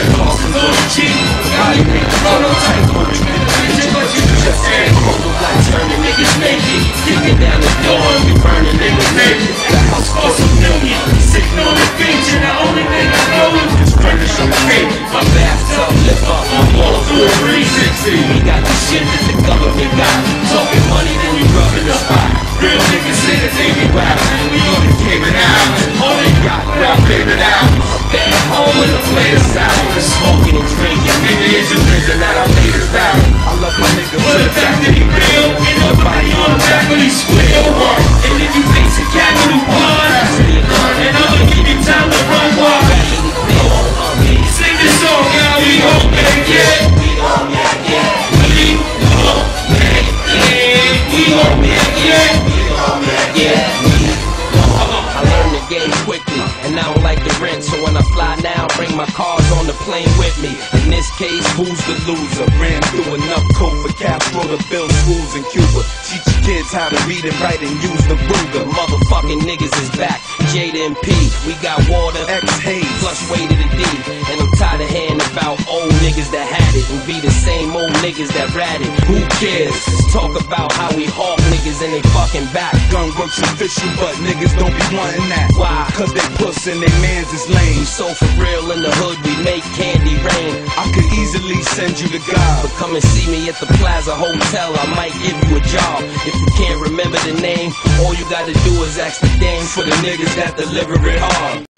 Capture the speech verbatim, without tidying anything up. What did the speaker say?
cost is on the cheap. Body niggas on no tight on you. Bitch, what you just said. The black turning niggas naked. Kicking down the door, we burning niggas naked. The house costs a million. Sitting on the beach, and the only thing I know is just furnish on the cake. My bathtub lift up, I'm all through a three sixty. We got the shit that the government got. Talking money, then we rubbing the spot. Real niggas say that they be rapping. We on the Cayman Islands. All they got, well, favorite albums. Back home in the players out. Smoking and drinking. Nigga is a drinking that I made us out. I love my nigga. But the fact that he real, ain't nobody on the back when he squeal. And if you face a capital one, and I'ma give you time to run wild. Sing this song, y'all. We gon' make it. We gon' make it. We gon' make it. We gon' make it. We gon' make it. I learned the game quickly, and I don't like the rent. So when I fly now, bring my cars on the plane with me. In this case, who's the loser? Ran through enough coke for Castro to build schools in Cuba. Teach your kids how to read and write and use the Ruger. Motherfucking niggas is back. Jada and P, we got water, X-Haze, plus way to the D. And I'm tired of hearing about old niggas that had it and be the same old niggas that ratted. Who cares? Talk about how we hawk niggas and they fucking back. Gunworks official, but niggas don't be wanting that. Why? Cause they puss and they mans is lame. So for real in the hood, we make candy rain. I could easily send you to God, but come and see me at the Plaza Hotel, I might give you a job. If you can't remember the name, all you gotta do is ask the dame for the niggas that deliver it hard.